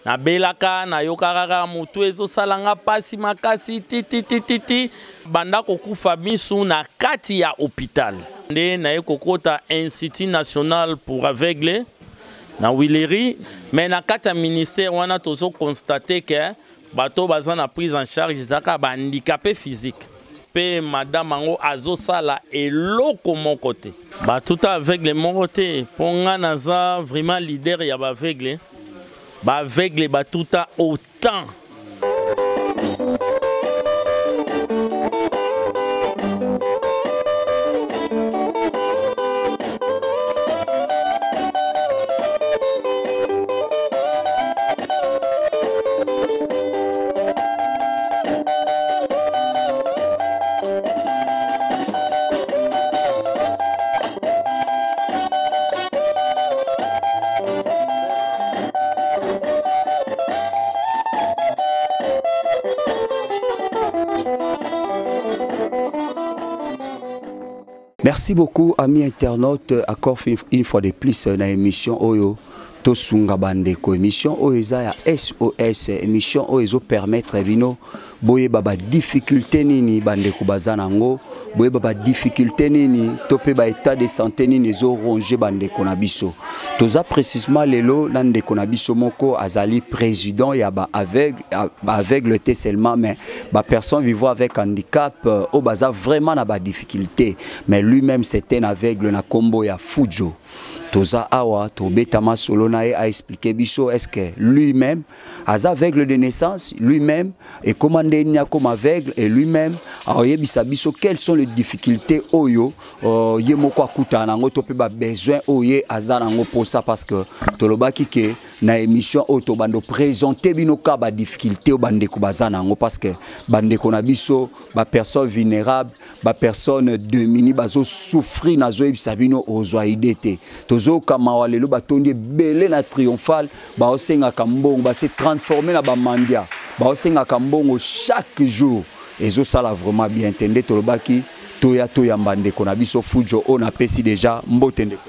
na belaka na yokaka mutu ezo salanga pasi makasi titi banda kokufa biso na kati ya hôpital nde na ekokota Institut National pour Aveugles na Wileri mais na kati ya ministère wana tozo constater que bato baza na prise en charge zaka ba handicapé physique pe madame ango azo sala eloko mon côté ba tout aveugle mon côté ponga naza vraiment leader ya ba aveugle ba aveugle ba tout autant. Merci beaucoup, amis internautes. Encore une fois de plus, dans l'émission Oyo Tosunga Bandeko. Émission Oeza ya SOS. Émission Oyo permettre vino boye baba difficulté nini bandeko bazanango. Boye baba difficulté nini topé ba état de santé nini zo ronger bandeko na biso. Toza précisément lelo nandeko na biso moko azali président ya ba aveugle te seulement mais ba personne vivant avec handicap au baza vraiment na ba difficulté mais lui-même c'était un aveugle na kombo ya Fujo. Toza awa tobeta masolo na a expliqué biso est-ce que lui-même az aveugle de naissance lui-même et commandé nia comme aveugle et lui-même ayebisa biso quelles sont les difficultés oyo ye moko akuta nango topé ba besoin oye azanango pour ça parce que tolobaki ke na émission auto bando présenter binoka ba difficulté o bandeko bazanango parce que bandeko na biso ba personne vulnérable ba personne démunie bazo souffrir nazo yebisa bino ozoidete tozo kama lelo batondi belé na triomphal ba osenga kambongo ba se transformer na ba mandia ba osenga kambongo chaque jour ezo sala vraiment bien entendé tolobaki toya mbandeko na biso Fujo on a pesi déjà mbote ndeko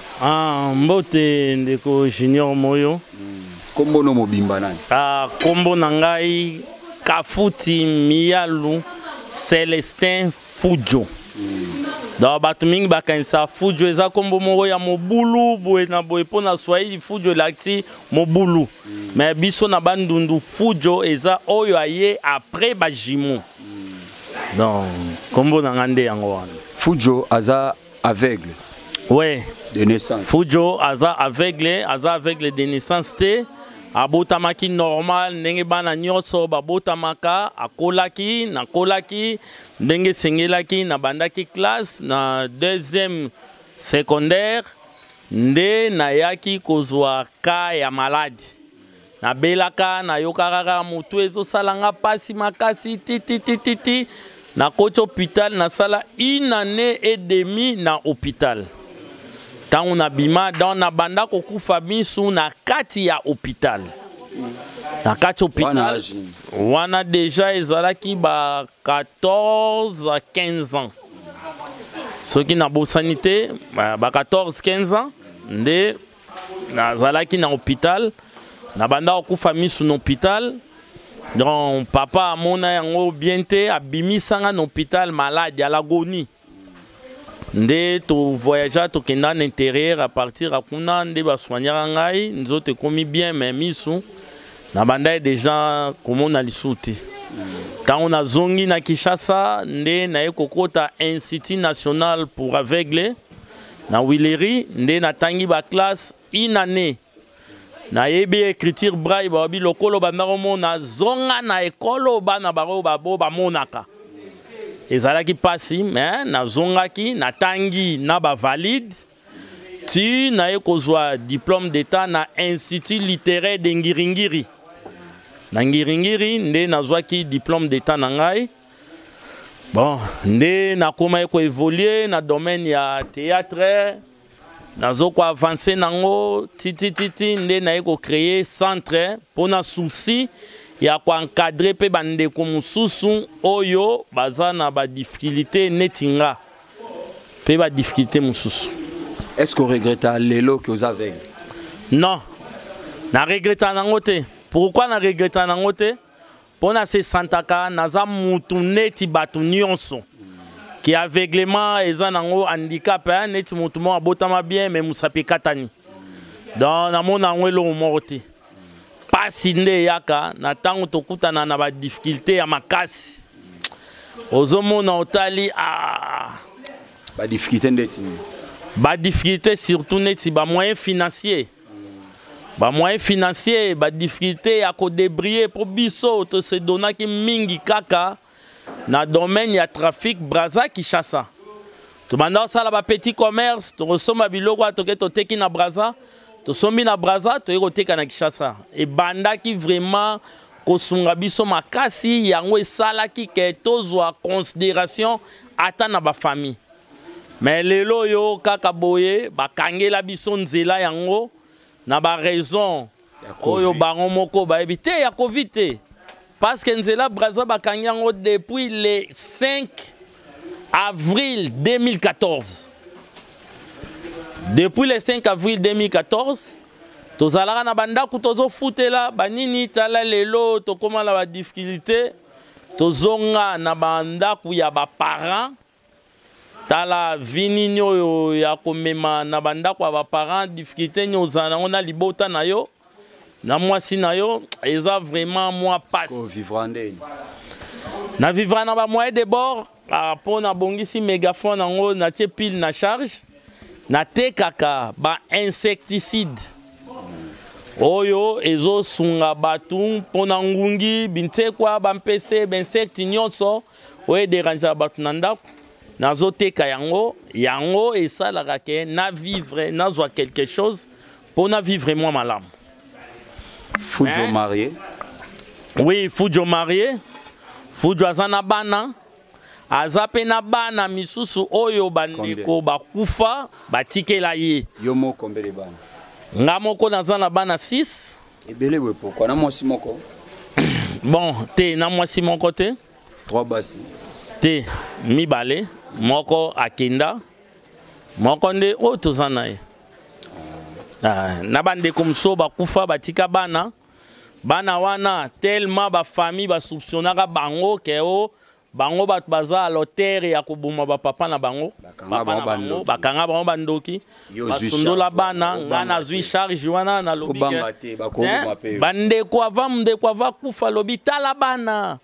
mbote ndeko Junior Moyo kombo no mobimba nani kombo na ngai Kafuti Mialu Celestin Fujo. Dans bato mingi bakanisa Fujo eza kombo moko ya mobulu boye na boye pona Swahili Fujo lakti mobulu mais biso na bandundu Fujo eza oyo aye après bajimo donc kombo na ngande yango wana Fujo aza aveugle ouais de naissance Fujo aza aveugle de naissance te abotamaki normal ndenge bana nyonso babotamaka akolaki nakolaki ndenge sengelaki na bandaki classe na deuxième secondaire nde nayaki kozwa ka ya maladi na belaka na yokaka mutu ezo salanga pasi makasi titi na koti hôpital na sala 1 année et demie na hôpital. Tant on a bima dans na banda kokufa biso na kati ya hôpital. Na kati hôpital wana déjà ezalaki ba 14 à 15 ans. Ceux qui na bo sanité ba 14 15 ans nde nazalaki na hôpital na banda kokufa biso na hôpital. Donc papa amona yango bien te abimisanga na hôpital malade à l'agonie. Nde to voyager to kenda na intérieur à partir à kuna nde ba soignera ngai nzote komi bien mais misu na banda déjà comment na lisuti tant on a zongi na Kinshasa nde na ekokota Institut National pour Aveugles na Wileri nde na tangi ba classe 1 année na yebi écriture braille ba bi lokolo banda mona zonga na ekolo bana baro babo ba monaka ezalaki pasi mais na zongaki na tangi na ba valide ti na ekozwa diplôme d'état na institut littéraire de Ngiringiri na Ngiringiri nde nazwaki diplôme d'état na ngai bon nde nakoma eko évoluer na domaine ya théâtre nazoko avancer nango titi nde na eko créer centre pour na souci ya ko encadrer pe bandeko mususu oyo bazana ba difficulté netinga pe ba difficulté mususu. Est-ce qu'on regrette lelo que vous avez? Non. Na regrette nango te pourquoi na regretta nango te pona se santaka naza mutu neti batu nyonso qui aveuglement eza nango handicap neti mutu mo abotama bien mais musapi katani donc namona ngo eloko moko te pasi nde yaka na ntango tokutana na badifficulté ya makasi ozomona otali badifficulté ndeti badifficulté surtout neti bamoyen financier bamoyen financier badifficulté ya kodebriller po biso to se donaki mingi kaka na domaine ya trafic Brazza Kinshasa tobanda osala ba petit commerce tokosomba biloko toke toteki na Brazza tosombi na Brazza toye koteka na Kinshasa ebandaki vraiment kosunga biso makasi yango esalaki ke tozwa considération ata na ba famille mais lelo yo kaka boye bakangela biso nzela yango na ba raison oyo bango moko ba éviter ya Covid te parce que nzela Brazza bakangi yango depuis le 5 avril 2014. Depuis le 5 avril 2014, tozalaka na bandako tozo futela banini tala lelo tokoma na ba difficulté tozonga na bandako ya ba parents tala vini nyo ya komema na bandako ya ba parents difficulté nyo zana on a libota na yo na mwasi na yo eza vraiment moi passe na vivre na ba moyen de bord pour na bongisi mégaphone ngo na tie pile na charge na te kaka ba insecticide oyo ezo sunga batu pona ngungi bintekwa ba mpese ba insecte nyonso oye déranger batu na ndako nazo teka yango esalaka ke na vivre nazwa quelque chose pona vivre moi malamu. Fujo marié. Oui, Fujo marié. Fujo azana bana. Azape na bana misusu oyo bandeko bakufa batikela ye. Yo moko mbele bana. Nga moko nazana bana 6. Ebele we pourquoi na mwasi moko? Bon, te na mwasi moko te. 3 basi. Te mibale moko akenda. Moko nde o tozana ye. Na bandeko mso bakufa batika bana. Bana wana tellement ba famille ba soupçonnaka bango ke o bango bat baza à l'auteur ya kobuma ba papa na bango bakanga bango bandoki basundola bana ngana zui charge wana na lobi bandeko ava kufa lobi tala bana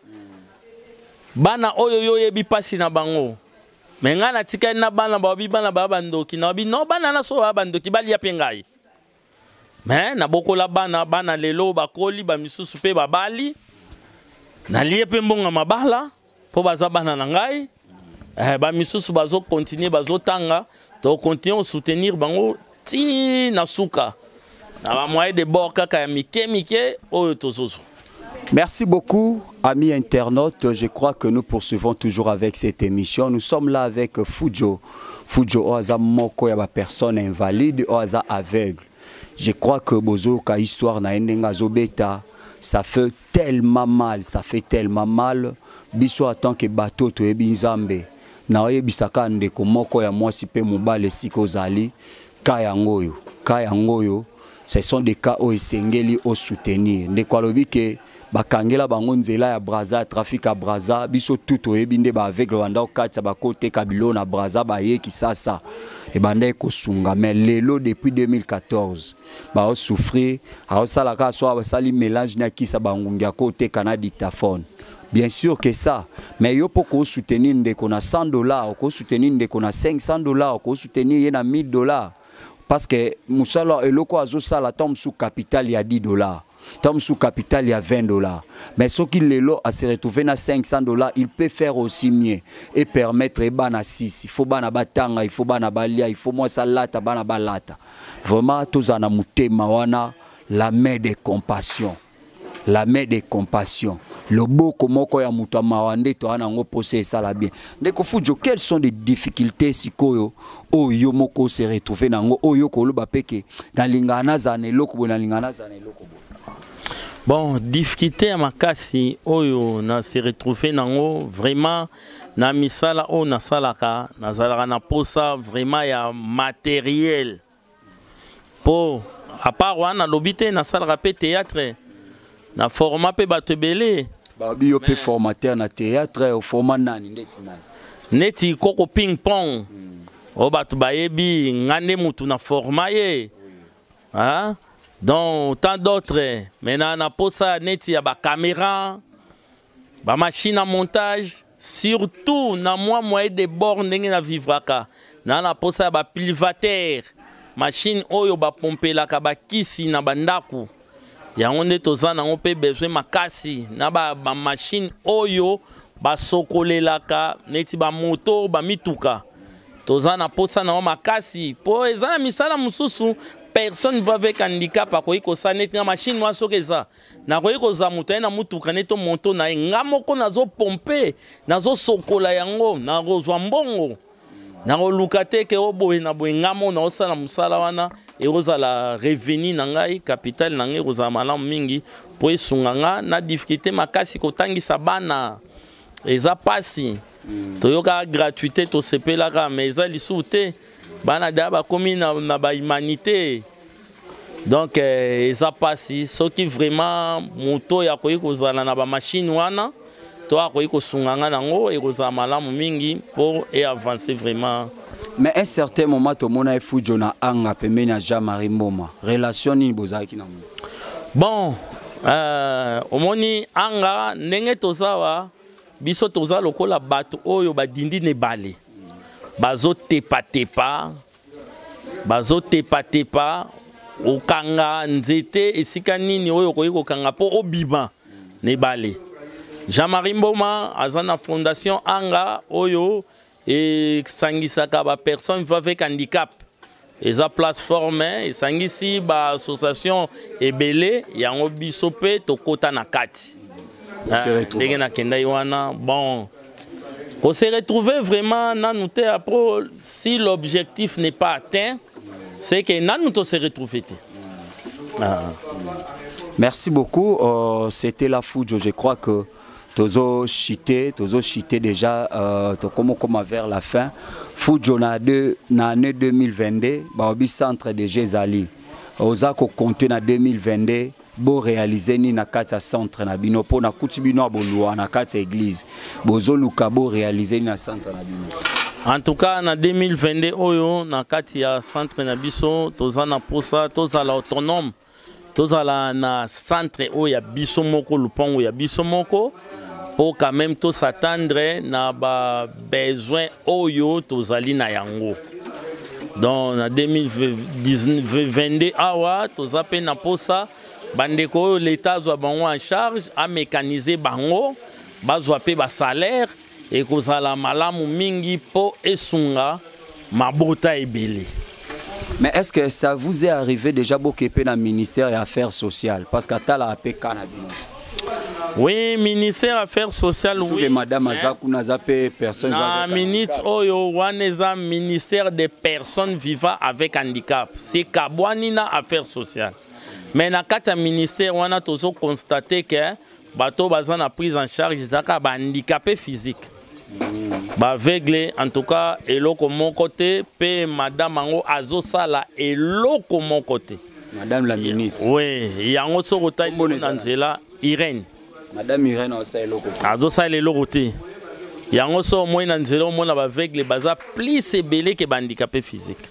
bana oyo yo yebi pasi na bango mais ngana tika na bana babi bana ba bandoki na bi no bana na so ba bandoki bali ya pengai mais na bokola bana lelo bakoli ba misusu pe babali na lié pe mbonga mabala po baza bana na ngai ba misusu bazo continuer bazo tanga to continuer soutenir bango ti na suka na ba moyen de bord kaka ya mike oyo tozozo. Merci beaucoup, amis internautes. Je crois que nous poursuivons toujours avec cette émission. Nous sommes là avec Fujo. Fujo oaza moko ya ba personne invalide, oaza aveugle. Je crois que bozo ka histoire na endenga zobeta, ça fait tellement mal, biso en tant que bateau to ebinzambe na oyebisaka ndeko moko ya mwasi pe mobale siko zali kaya ngoyo ce sont des cas où esengeli au soutenir ndeko alobi ke bakangela bango nzela ya Brazza trafic à Brazza biso tout oyebinde ba avec Rwanda okatsa bakote kabilo na Brazza baye kisasa et bande ko sunga mais lelo depuis 2014 ba o souffrir a sala ka so basali mélange na kisa bangungi akote kana dictaphone. Bien sûr que ça, mais yo poko soutenir ndeko na $100, ko soutenir ndeko na $500, ko soutenir na $1000 parce que musala eloko azo sala tombe sous capital il y a $10. Tombe sous capital il y a $20. Mais ce qu'il lelo a se retrouver na $500, il peut faire aussi mieux et permettre bana 6. Il faut bana batanga, il faut bana balia, il faut moi salata bana balata. Vraiment tozana mutema wana la main de compassion. La main de compassion. Le beau komoko ya mutu mawande to ana ngo posé ça la bien. Ndeko Fujo, quelles sont les difficultés sikoyo oyo moko se retrouver nango oyo koloba peke dans lingana zane loko bona lingana zane loko. Bon, difficulté à makasi oyo na se retrouver nango vraiment na misala o na salaka na zalaka na posa vraiment ya matériel. Po à part wana lobité na salaka pe théâtre na format pe bato ebele. Babi yo pe formateur na théâtre au format nani ndeti nani. Neti koko ping pong. O bato bayebi ngane mutu na format ye. Hein? Donc tant d'autres. Maintenant na posa neti ya ba caméra, ba machine à montage, surtout na moyen de bord ndenge na vivraka. Na posa ba privateur. Machine oyo ba pompelaka ba kisi na bandaku. Yango nde toza nango pe besoin makasi na ba machine oyo ba sokolelaka neti ba moto ba mituka. Toza na posa nango makasi po eza na misala mususu personne va avec handicap akoyi kosa neti na machine mwa soki eza nakoyi koza moto na mutuka neto moto na nga moko nazo pompe nazo sokola yango nakozwa mbongo nakoluka te ke oboye na boye nga mo na osala musala wana ekozala revenu na ngai capital na ngai ekozala malamu mingi po esunga nga na difficulté makasi kotangisa bana eza pasi toyoka gratuité tosepelaka mais eza lisusu te bana da bakomi na ba humanité donc eza pasi soki vraiment moto ya koyi kozala na ba machine wana to akoyi kosunga nga nango ekozala malamu mingi pour avancer vraiment. Mais à un certain moment to mona efujo na anga pembeni ya Jean-Marie Mboma relation nini bozalaki na mo. Bon omoni anga ndenge tozawa biso toza lokola bato oyo badindi ne bale bazo tepa okanga nzete esika nini oyo koyi kokanga po obima ne bale. Jean-Marie Mboma aza na fondation anga oyo et sangisaka ba personne vivant avec handicap. Eza plateforme et sangisi ba association ebele yango biso pe tokota na kati. Ndenge na kenda wana bon. On s'est retrouvé vraiment nanu te après si l'objectif n'est pas atteint, c'est que nanu to se retrouvé te. Merci beaucoup, c'était la Fujo, je crois que tozo chité déjà comme vers la fin. Fujo na année 2022, baobi centre de Jézali. Ozako compter na 2022. Bo réaliser ni na kati centre na bino po na kuti bino bolwa na kati église bozo luka bo réaliser ni na centre na bino. En tout cas na 2022 oyo na kati ya centre na biso toza na posa toza la autonome toza la na centre oyo ya biso moko lupango ya biso moko pour quand même to s'attendre na ba besoin oyo tozali na yango. Donc na 2022 awa toza pe na posa bandeko l'État doit bango en charge à mécaniser bango bazwa pe ba salaire et kozala malamu mingi po esunga mabota ebele. Mais est-ce que ça vous est arrivé déjà bokepe na ministère des Affaires sociales parce que tala APK na bino? Oui, ministère des Affaires sociales oui. Madame Azakuna zape personne na minute oyo waneza ministère des personnes vivant avec handicap. C'est kabwani na Affaires sociales. Mais na kata ministère wana tozo constater que bato baza na prise en charge zaka ba handicapé physique. Ba aveugle en tout cas eloko mon côté pe madame ango azosala eloko mon côté. Madame la ministre. Oui, yango sokota nzela Irène. Madame Irène osala eloko. Azosala eloko te. Yango so mo na nzela mo na ba aveugle baza plus ebele que ba handicapé physique.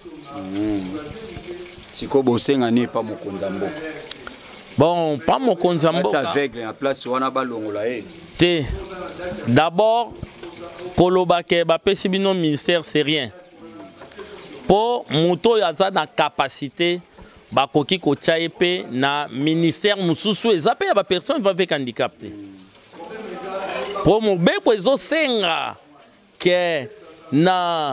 Siko bosenga ni pa mokonza mboka. Bon, pas mokonza mboka. Aveugle na place wana balongola e. Te. D'abord kolobake ba pesi bino ministère c'est rien. Pour moto yaza na capacité ba koki ko chaepe na ministère mususu ezape ya ba personne va avec handicap te. Pour mo beko ezo senga que na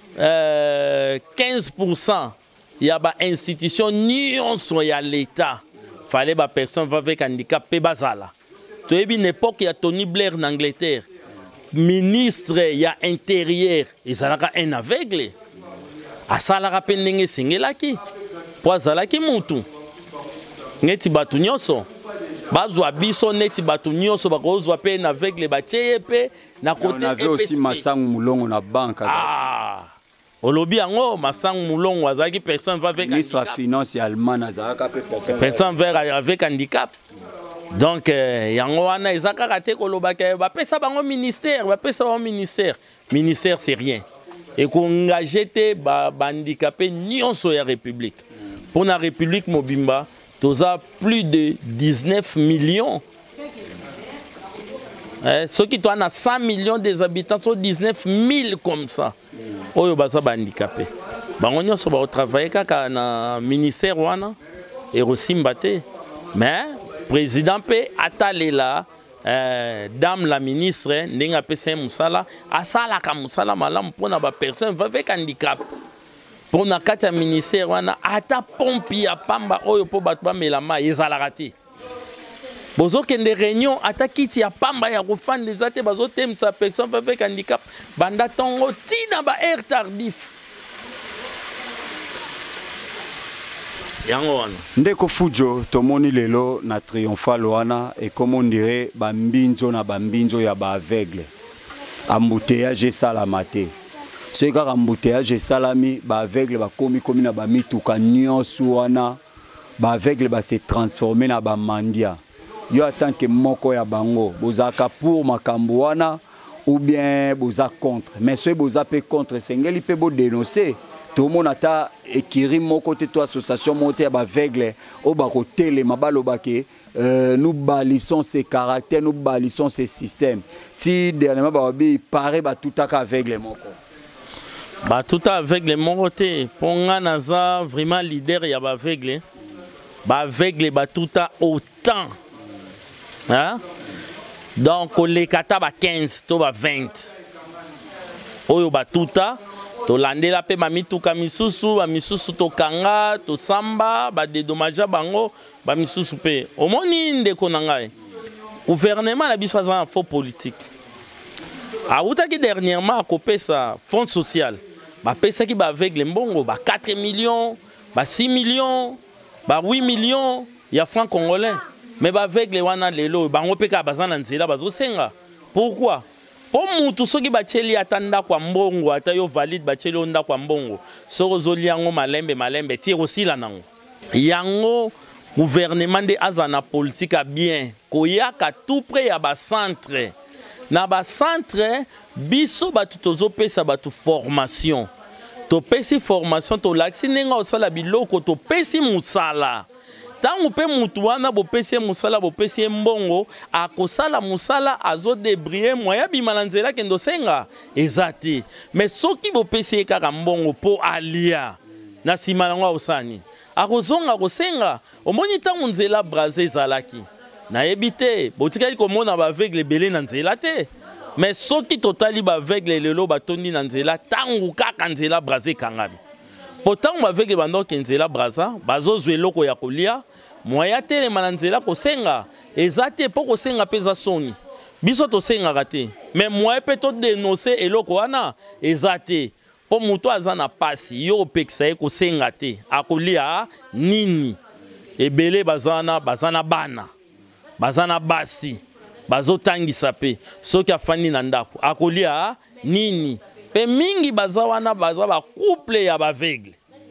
15% il y a ba institution nyonso ya l'État fallait ba personne va avec handicap pe bazala. To ebi n'époque ya Tony Blair en Angleterre ministre ya intérieur ezalaka un aveugle asalaka pe ndenge sengelaki po azalaki mutu neti batu nyonso bazwa biso neti batu nyonso bakozwa pe un aveugle batie pe na côté. On avait aussi Masangu Mulongo na banque. Olobi yango Masangu Mulongo azaki personne va avec ministre de finance allemand azaka pe personne avec handicap. Donc yango wana ezaka kate kolobaka ba pesa bango ministère, ba pesa bango ministère. Ministère c'est rien. Et qu'on engage te ba handicapé nyonso ya république. Pour la république mobimba, toza plus de 19 millions. Ceux qui ont 100 millions des habitants sont 19 000 comme ça. Oyo baza ba handicapé. Bango nyonso ba travailler kaka na ministère wana et aussi mbate. Mais président pe atalela dame la ministre ndenge apesa musala asala ka musala malamu pona ba personne avec handicap. Pona kati ya ministère wana ata pompi ya pamba oyo po bato ba melama ezalaka te. Bozo kende réunion ata kiti ya pamba ya kofanda ezate bazo temsa personne avec handicap banda tongo tina ba air tardif. Ndeko Fujo tomoni lelo na triomphal wana et comme on dirait bambinzo na bambinzo ya ba aveugle embouteillage salamate ce ka embouteillage salami ba aveugle ba komi na ba mituka nyonso wana ba aveugle ba se transformer na ba mandia yo tant que moko ya bango bozaka pour makambo wana ou bien boza contre mais ce boza pe contre sengeli pe bo dénoncer. Tout le monde a écrit mon côté de l'association montée à Bavègle au bako télé mabalo baké nous balissons ces caractères nous balissons ces systèmes si dernièrement babi paraît ba tout à aveugle mon co ba tout à aveugle mon côté pour naza vraiment leader ya baveugle ba tout à autant hein donc les kata ba 15 to ba 20 oyo ba tout à to landela pe ba mituka misusu to kanga to samba ba dédommager bango ba misusu pe omoni ndeko na ngai gouvernement la biso za faux politique auta ki dernièrement akopesa fonds social ba pesa ki ba aveugle mbongo ba 4 millions ba 6 millions ba 8 millions ya francs congolais mais ba aveugle wana lelo bango pe ka bazana nzela bazo senga pourquoi. Pour mutu soki bacheli atanda kwa mbongo ata yo valide bacheli onda kwa mbongo soko zoli yango malembe tire aussi la nango yango gouvernement de azana politique a bien koyaka tout près ya ba centre na ba centre biso batu tozo pesa batu formation to pesi formation to laksi nenga osala biloko to pesi musala. Tango pe mutu wana bo pesi musala bo pesi mbongo akosala musala azo débrier moya bimana nzela kendo senga ezati mais soki bo pesi kaka mbongo po alia na simana ngwa osani akozonga kosenga omoni tango nzela braser zalaki na ebité botikali komona ba aveugle belé na nzela te mais soki totali ba aveugle lelo batondi na nzela tango kaka nzela braser kangabi pourtant ba aveugle bandoki nzela braza bazo zweloko ya kolia moya tele mananzela kosenga ezate po kosenga peza soni biso to senga kate mais moya pe to dénoncer eloko wana ezate po muto azana pasi yo pekisa e kosenga te akolia nini ebele bazana bana bazana basi bazotangisa pe soki afandi na ndako akolia nini pe mingi bazawana baza ba couple ya baveugle.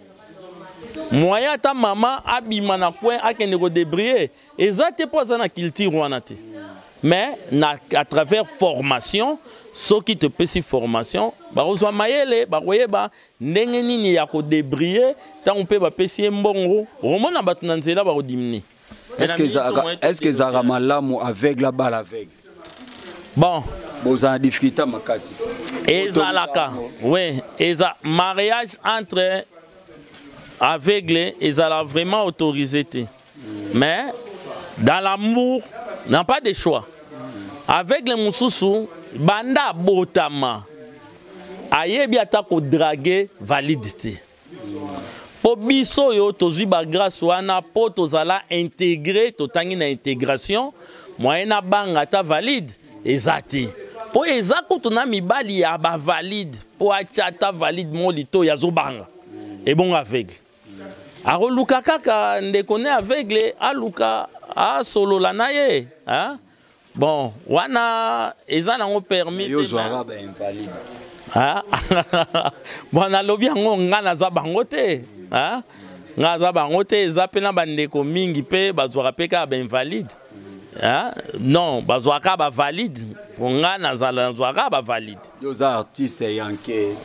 Moya ta maman abima na coin akende ko débrier ezate po za na culture wana te mais à travers formation ceux qui te pesi formation ba ozwa mayele ba koyeba ndenge nini ya ko débrier tant pe ba pesi mbongo romona batu na nzela ba ko diminuer. Est-ce que ça ramalamu avec la balle aveugle bon vous en difficulté makasi ezalaka oui eza mariage entre aveugle, ils ont vraiment autorisé. Mais dans l'amour, n'a pas de choix. Avec les moussousou, banda botama, aye biata ko draguer validité. Po biso yo tozi ba grâce wana po tozala intégrer totangi na intégration, moyena banga ta valide ezati. Po ezako tona mibali ya ba valide, po achata valide molito ya zo banga. Et bon aveugle. Aro luka kaka ndekone aveugle aluka a solo la naye hein bon wana ezana ngo permis yo zwara ba invalide ah bon alobi ngo ngana za bango te hein nga za bango te eza pena bandeko mingi pe bazwara pe ka ba invalide Non, bazwaka ba valide. Pour nga nazala nazwaka ba valide. Deux artistes yanké.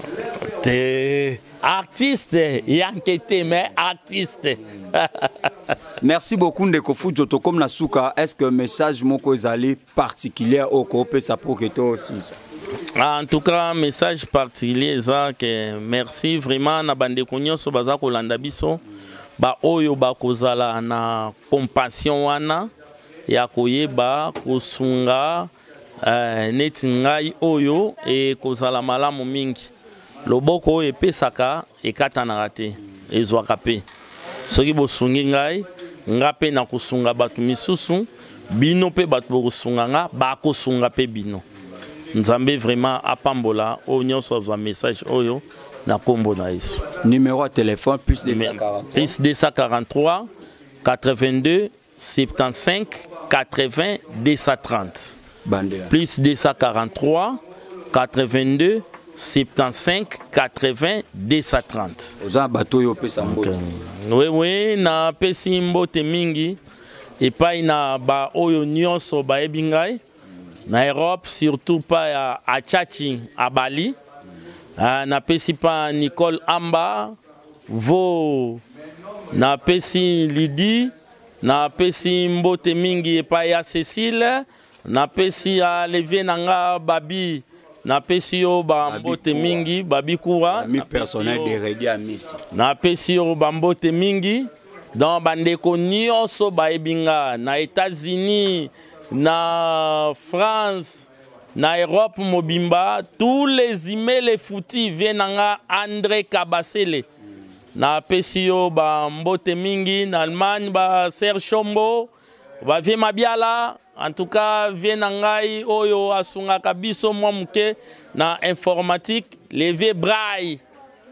Artiste yanké mais artiste. Merci beaucoup Ndeko Fudjoto comme Nasuka. Est-ce que message moko ezali particulier au coopé ça pour que toi aussi? En tout cas, message particulier ça que merci vraiment na bande konyoso baza kolanda biso ba oyo ba kozala na compassion wana ya koyeba kosunga neti ngai oyo e kozala malamu mingi loboko oyo epesaka ekatanaka te ezwaka pe soki bosungi ngai nga pe na kosunga bato misusu bino pe bato bokosunga nga bakosunga pe bino. Nzambe vraiment apambola oyo nyonso azwa message oyo na kombo na Yesu. Numéro de téléphone plus 243 82 75 80 230. Plus 243 82 75 80 230. Oza bato yo pesa mbote. Oui, na pesi mbote mingi epai na ba oyo nyonso bayebi ngai. Na Europe, surtout pas à Tchatchi, à Bali. Na pesi pas Nicole Amba, Vo, na pesi Lydie, na pesi Mbote Mingi et pas ya Cécile, na pesi à Levé Nanga Babi, na pesi yo ba Mbote Mingi, Babi Koura. Ami personnel de Redi Amis. Na pesi yo ba Mbote Mingi, dans Bandeko Nyonso Baebinga, na États-Unis. Na France, na Europe mobimba, tous les emails les foutis viennent à André Kabasele. Na Pesio ba Mbote Mingi, na Allemagne ba Serge Chombo, ba vie Mabiala, en tout cas viennent ngai oyo asunga kabiso mwa muke na informatique, levé braille.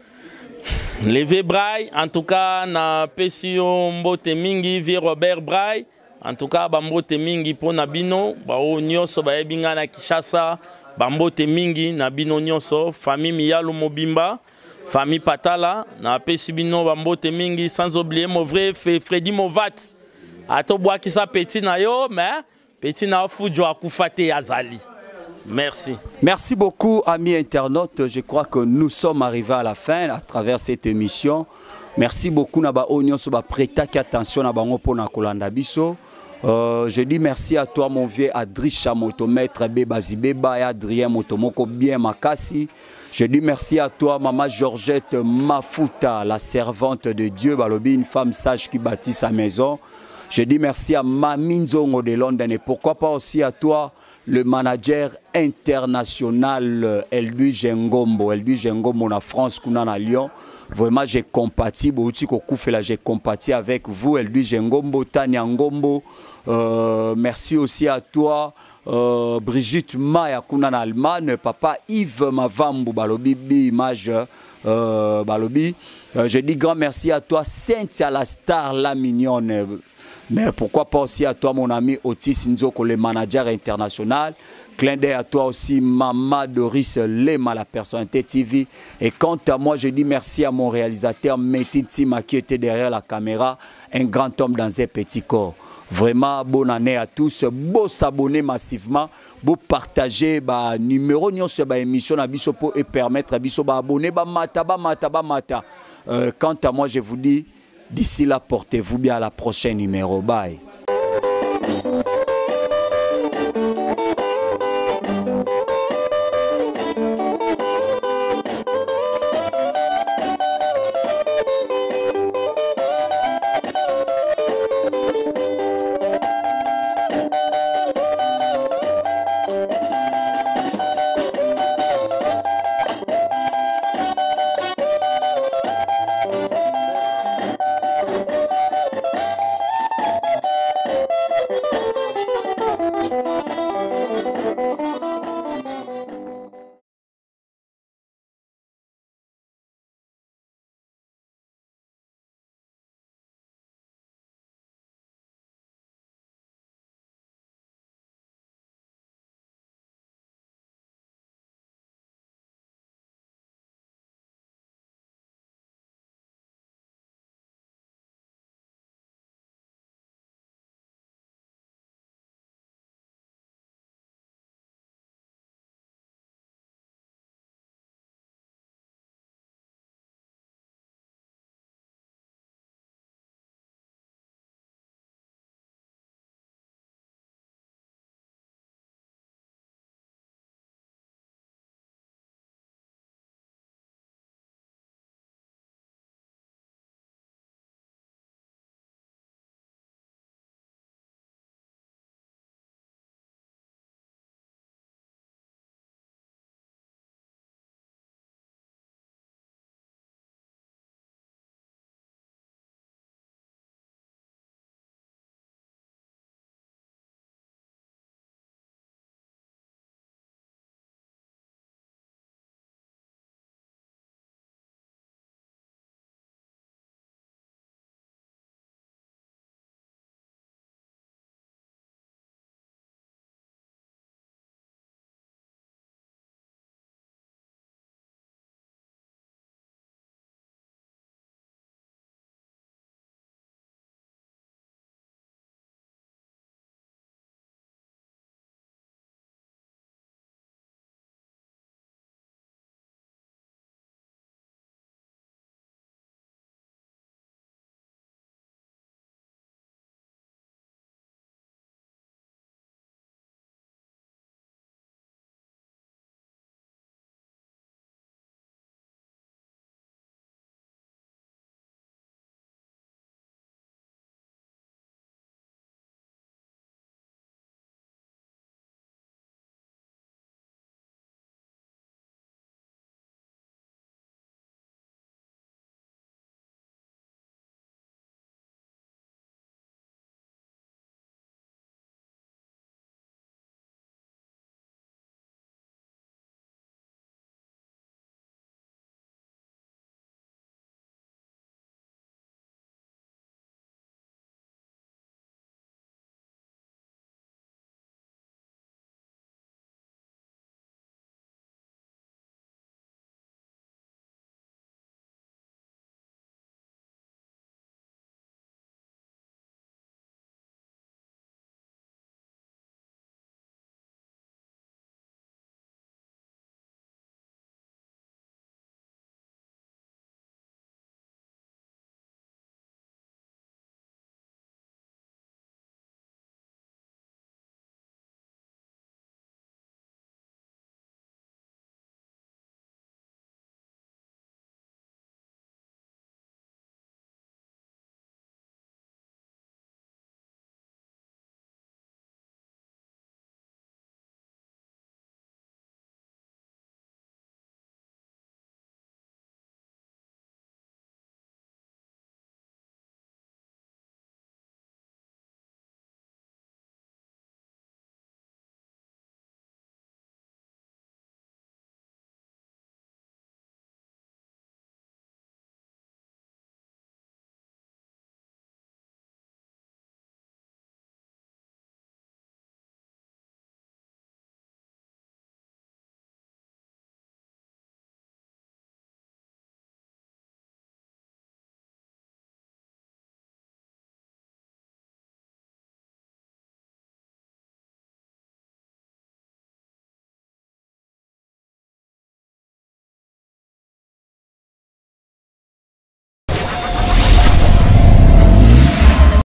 Levé braille, en tout cas na Pesio Mbote Mingi, vie Robert Braille. En tout cas, Bambote Mingi pour Nabino, Bao Nyoso, Baebinga na Kishasa, Bambote Mingi, Nabino Nyoso, famille Miyalo Mobimba, famille Patala, na Pesibino, Bambote Mingi, sans oublier mon vrai Freddy Movat. Atoboa qui sa petit na yo, mais petit na Fujo Akufate Azali. Merci. Merci beaucoup, amis internautes. Je crois que nous sommes arrivés à la fin à travers cette émission. Merci beaucoup, Naba Onyon, Soba prêta qui attention à Bango pour Nakolanda Biso. Je dis merci à toi, mon vieux Adrisha Motomètre, Bébazibeba et Adrien Motomoko, bien Makassi. Je dis merci à toi, Maman Georgette Mafuta, la servante de Dieu, Balobi, une femme sage qui bâtit sa maison. Je dis merci à Mami Nzongo de Londres et pourquoi pas aussi à toi, le manager international Elbus Ngombo. Elbus Ngombo en France, Kounana Lyon. Vraiment, j'ai compati, j'ai compati avec vous, Elbus Ngombo, Tania Ngombo. Merci aussi à toi, Brigitte Maya, Kounana Allemagne, papa Yves Mavambu, Balobi, image, Balobi. Je dis grand merci à toi, Cynthia la star, la mignonne. Mais pourquoi pas aussi à toi, mon ami Otis Nzoko, le manager international. Clin d'œil à toi aussi, Mama Doris Lema, la personnalité TV. Et quant à moi, je dis merci à mon réalisateur Metin Tima qui était derrière la caméra. Un grand homme dans un petit corps. Vraiment, bonne année à tous. Beau s'abonner massivement. Beau partager le numéro de l'émission et permettre à Biso d'abonner. Mata. Quant à moi, je vous dis, d'ici là, portez-vous bien à la prochaine numéro. Bye.